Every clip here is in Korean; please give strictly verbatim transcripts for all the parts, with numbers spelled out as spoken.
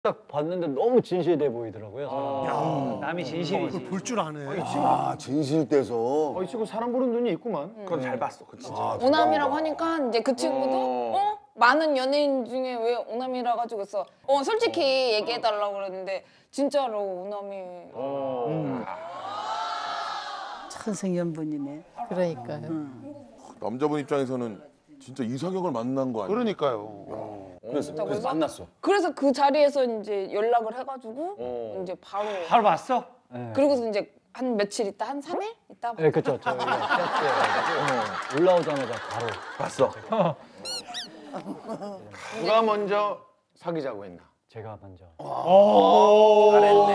딱 봤는데 너무 진실돼 보이더라고요. 야, 남이 진실이지. 볼 줄 아네. 아, 진실돼서. 어, 이 친구 사람 보는 눈이 있구만. 그건 잘 봤어, 그 진짜. 아, 오남이라고 하니까 이제 그 친구도 어? 많은 연예인 중에 왜 오남이라 가지고 있어? 어 솔직히 얘기해달라고 그랬는데 진짜로 오남이. 음. 천생연분이네. 그러니까요. 남자분 입장에서는 진짜 이상형을 만난 거 아니야? 그러니까요. 그래서, 그래서 만났어. 그래서 그 자리에서 이제 연락을 해가지고 이제 바로. 바로 봤어? 네, 그리고서 이제 한 며칠 있다 한 삼 일 있다. 네 그쵸. 저희가 시합에 올라오자마자 바로 봤어. 누가 먼저 사귀자고 했나? 제가 먼저. 잘했네.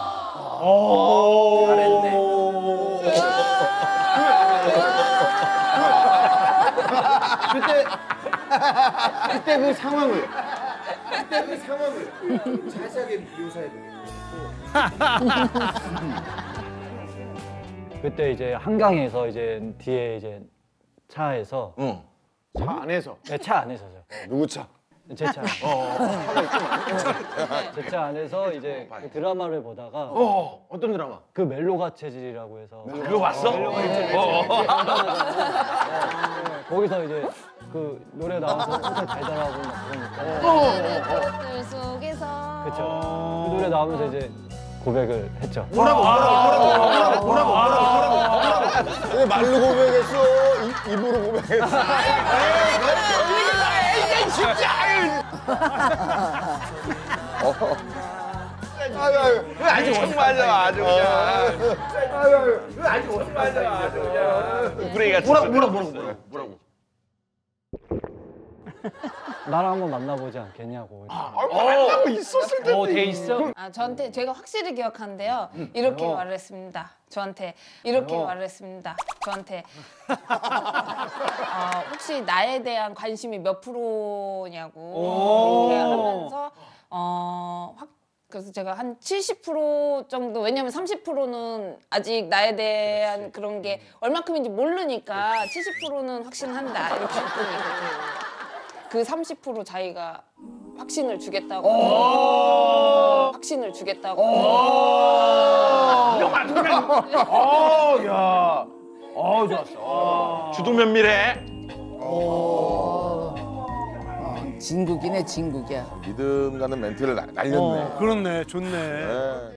잘했네. 그때 그때 그 상황을 그때 그 상황을 자세하게 묘사해 줘. 그때 이제 한강에서 이제 뒤에 이제 차에서 응. 차 안에서. 네, 차 안에서죠. 누구 차? 제 차. 제 차 안에서 이제 그 드라마를 보다가 어, 어떤 드라마? 그 멜로가 체질이라고 해서 그거 봤어? 거기서 이제 그 노래 나와서 엄청 달달하고 막 그러니까 들 속에서. 그쵸. 그 노래 나오면서 이제 고백을 했죠. 뭐라고 뭐라고 뭐라고 뭐라고 뭐라고 뭐라고 왜 말로 고백했어? 이, 입으로 고백했어. 아유, 아유. 아주 맞아, 아주 그냥. 아유, 아유. 아주 맞아, 아주 그냥. 구레이가 뭐라고 뭐라고 뭐라고 뭐라고? 나랑 한번 만나보지 않겠냐고. 만나고 있었을 텐데. 어, 돼 있어? 아 저한테 제가 확실히 기억하는데요. 이렇게 말을 했습니다. 저한테 이렇게 말을 했습니다. 저한테 어, 혹시 나에 대한 관심이 몇 프로냐고 이렇게 하면서 어, 확 그래서 제가 한 칠십 퍼센트 정도 왜냐면 삼십 퍼센트는 아직 나에 대한 그런 게 얼마큼인지 모르니까 칠십 퍼센트는 확신한다 이렇게 했더니 그 삼십 퍼센트 자기가 확신을 주겠다고 확신을 주겠다고 명한 명한. 어, 야. 어, 좋았어. 주둥면밀해. 진국이네, 진국이야. 믿음 가는 멘트를 나- 날렸네. 그렇네, 좋네. 네.